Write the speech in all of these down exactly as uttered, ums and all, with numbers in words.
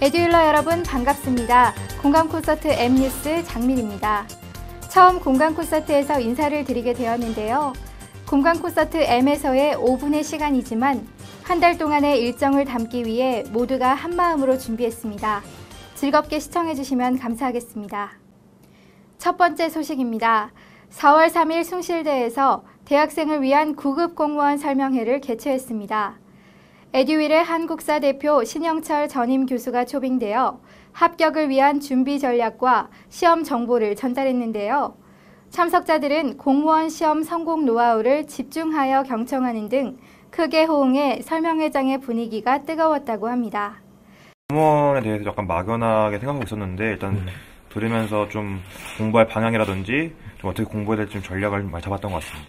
에듀윌러 여러분 반갑습니다. 공감 콘서트 M뉴스 장밀입니다. 처음 공감 콘서트에서 인사를 드리게 되었는데요. 공감 콘서트 M에서의 오 분의 시간이지만 한 달 동안의 일정을 담기 위해 모두가 한마음으로 준비했습니다. 즐겁게 시청해주시면 감사하겠습니다. 첫 번째 소식입니다. 사월 삼일 숭실대에서 대학생을 위한 구급 공무원 설명회를 개최했습니다. 에듀윌의 한국사 대표 신영철 전임 교수가 초빙되어 합격을 위한 준비 전략과 시험 정보를 전달했는데요. 참석자들은 공무원 시험 성공 노하우를 집중하여 경청하는 등 크게 호응해 설명회장의 분위기가 뜨거웠다고 합니다. 공무원에 대해서 약간 막연하게 생각하고 있었는데 일단 음. 들으면서 좀 공부할 방향이라든지 좀 어떻게 공부해야 될지 좀 전략을 많이 잡았던 것 같습니다.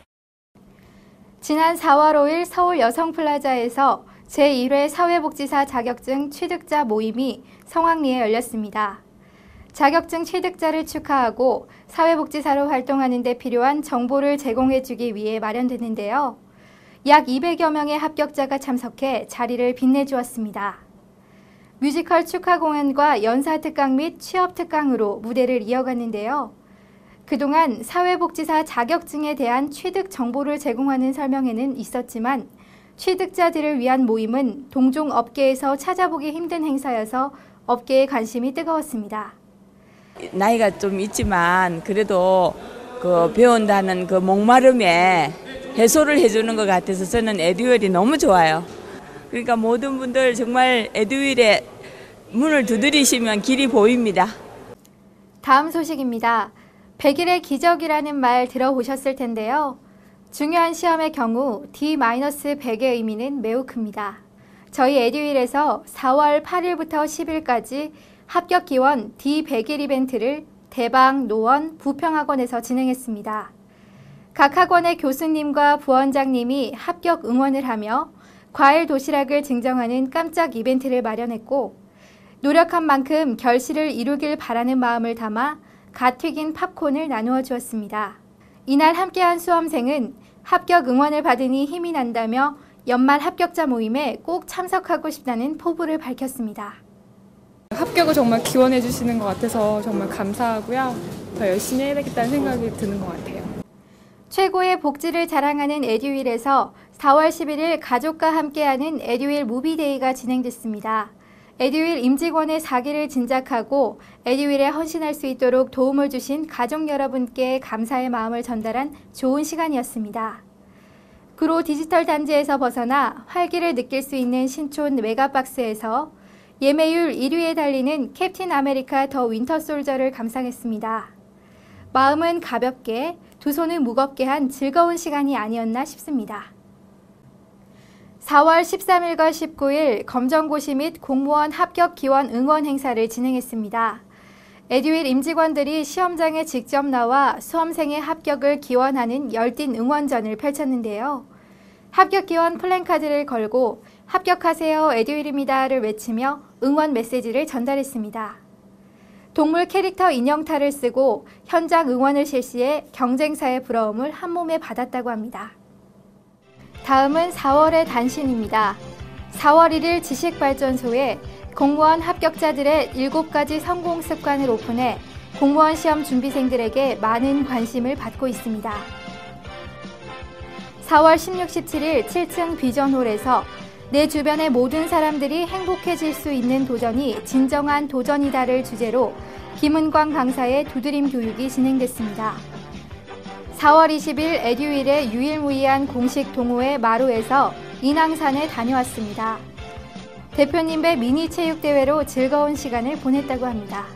지난 사월 오일 서울 여성플라자에서 제일 회 사회복지사 자격증 취득자 모임이 성황리에 열렸습니다. 자격증 취득자를 축하하고 사회복지사로 활동하는 데 필요한 정보를 제공해주기 위해 마련됐는데요. 약 이백여 명의 합격자가 참석해 자리를 빛내주었습니다. 뮤지컬 축하 공연과 연사 특강 및 취업 특강으로 무대를 이어갔는데요. 그동안 사회복지사 자격증에 대한 취득 정보를 제공하는 설명회는 있었지만 취득자들을 위한 모임은 동종 업계에서 찾아보기 힘든 행사여서 업계의 관심이 뜨거웠습니다. 나이가 좀 있지만 그래도 그 배운다는 그 목마름에 해소를 해주는 것 같아서 저는 에듀윌이 너무 좋아요. 그러니까 모든 분들 정말 에듀윌의 문을 두드리시면 길이 보입니다. 다음 소식입니다. 백일의 기적이라는 말 들어보셨을 텐데요. 중요한 시험의 경우 디 백의 의미는 매우 큽니다. 저희 에듀윌에서 사월 팔일부터 십일까지 합격 기원 디 백일 이벤트를 대방, 노원, 부평학원에서 진행했습니다. 각 학원의 교수님과 부원장님이 합격 응원을 하며 과일 도시락을 증정하는 깜짝 이벤트를 마련했고 노력한 만큼 결실을 이루길 바라는 마음을 담아 갓 튀긴 팝콘을 나누어 주었습니다. 이날 함께한 수험생은 합격 응원을 받으니 힘이 난다며 연말 합격자 모임에 꼭 참석하고 싶다는 포부를 밝혔습니다. 합격을 정말 기원해 주시는 것 같아서 정말 감사하고요. 더 열심히 해야 되겠다는 생각이 드는 것 같아요. 최고의 복지를 자랑하는 에듀윌에서 사월 십일일 가족과 함께하는 에듀윌 무비데이가 진행됐습니다. 에듀윌 임직원의 사기를 진작하고 에듀윌에 헌신할 수 있도록 도움을 주신 가족 여러분께 감사의 마음을 전달한 좋은 시간이었습니다. 구로 디지털 단지에서 벗어나 활기를 느낄 수 있는 신촌 메가박스에서 예매율 일 위에 달리는 캡틴 아메리카 더 윈터 솔저를 감상했습니다. 마음은 가볍게, 두 손은 무겁게 한 즐거운 시간이 아니었나 싶습니다. 사월 십삼일과 십구일 검정고시 및 공무원 합격 기원 응원 행사를 진행했습니다. 에듀윌 임직원들이 시험장에 직접 나와 수험생의 합격을 기원하는 열띤 응원전을 펼쳤는데요. 합격 기원 플랜카드를 걸고 합격하세요 에듀윌입니다를 외치며 응원 메시지를 전달했습니다. 동물 캐릭터 인형탈을 쓰고 현장 응원을 실시해 경쟁사의 부러움을 한몸에 받았다고 합니다. 다음은 사월의 단신입니다. 사월 일일 지식발전소에 공무원 합격자들의 일곱 가지 성공 습관을 오픈해 공무원 시험 준비생들에게 많은 관심을 받고 있습니다. 사월 십육, 십칠일 칠 층 비전홀에서 내 주변의 모든 사람들이 행복해질 수 있는 도전이 진정한 도전이다를 주제로 김은광 강사의 두드림 교육이 진행됐습니다. 사월 이십일 에듀윌의 유일무이한 공식 동호회 마루에서 인왕산에 다녀왔습니다. 대표님의 미니 체육대회로 즐거운 시간을 보냈다고 합니다.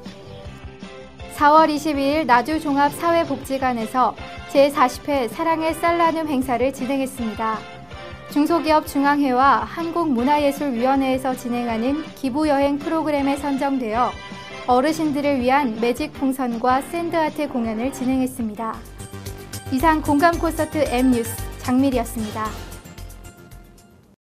사월 이십이일 나주종합사회복지관에서 제사십 회 사랑의 쌀나눔 행사를 진행했습니다. 중소기업 중앙회와 한국문화예술위원회에서 진행하는 기부여행 프로그램에 선정되어 어르신들을 위한 매직 풍선과 샌드아트 공연을 진행했습니다. 이상 공감 콘서트 M뉴스 장밀이었습니다.